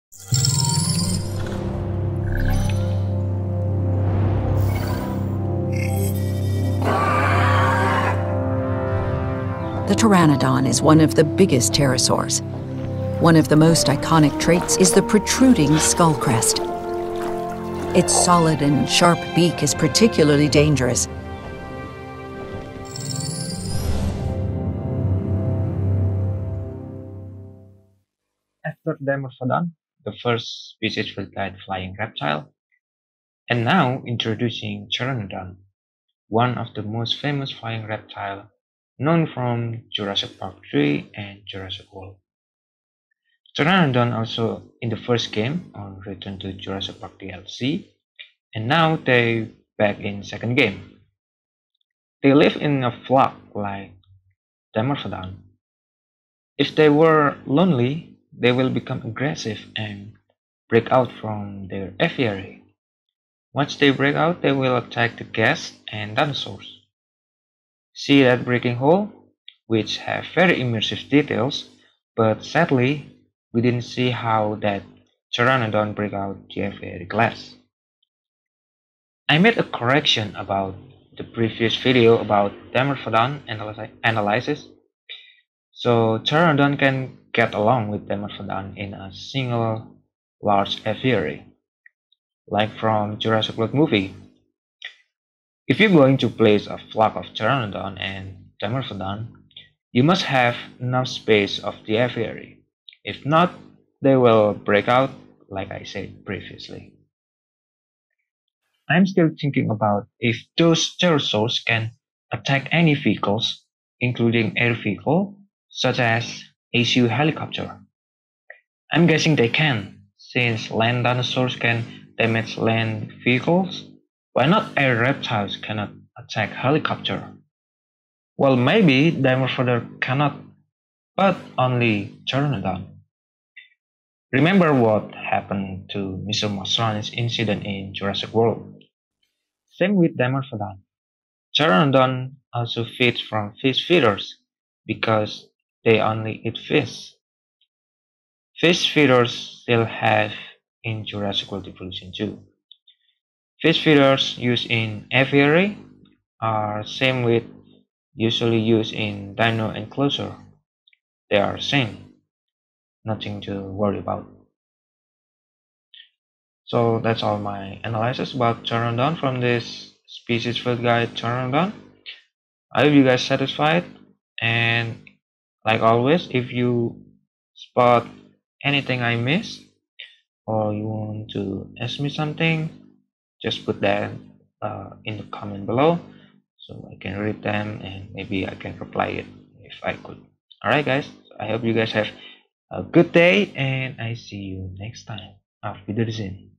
The Pteranodon is one of the biggest pterosaurs. One of the most iconic traits is the protruding skull crest. Its solid and sharp beak is particularly dangerous. After Dimorphodon, the first species field-guide flying reptile, and now introducing Pteranodon, one of the most famous flying reptile known from Jurassic Park 3 and Jurassic World. Pteranodon also in the first game on Return to Jurassic Park DLC, and now they back in second game. They live in a flock like Dimorphodon. If they were lonely, they will become aggressive and break out from their aviary. Once they break out, they will attack the guests and dinosaurs. See that breaking hole, which have very immersive details, but sadly, we didn't see how that Pteranodon break out the aviary glass. I made a correction about the previous video about Dimorphodon analysis. So Pteranodon can get along with Dimorphodon in a single large aviary, like from Jurassic World movie. If you're going to place a flock of Pteranodon and Dimorphodon, you must have enough space of the aviary. If not, they will break out like I said previously. I'm still thinking about if those pterosaurs can attack any vehicles, including air vehicle, such as ACU helicopter. I'm guessing they can, since land dinosaurs can damage land vehicles. Why not air reptiles cannot attack helicopter? Well, maybe Dimorphodon cannot, but only Pteranodon. Remember what happened to Mr. Masrani's incident in Jurassic World? Same with Dimorphodon. Pteranodon also feeds from fish feeders because they only eat fish. Fish feeders still have in Jurassic World Evolution 2. Fish feeders used in aviary are same with usually used in dino enclosure. They are same, nothing to worry about. So that's all my analysis about Pteranodon from this species field guide Pteranodon. I hope you guys satisfied, and like always, if you spot anything I missed or you want to ask me something, just put that in the comment below so I can read them and maybe I can reply it if I could. Alright guys, I hope you guys have a good day and I see you next time. Auf Wiedersehen.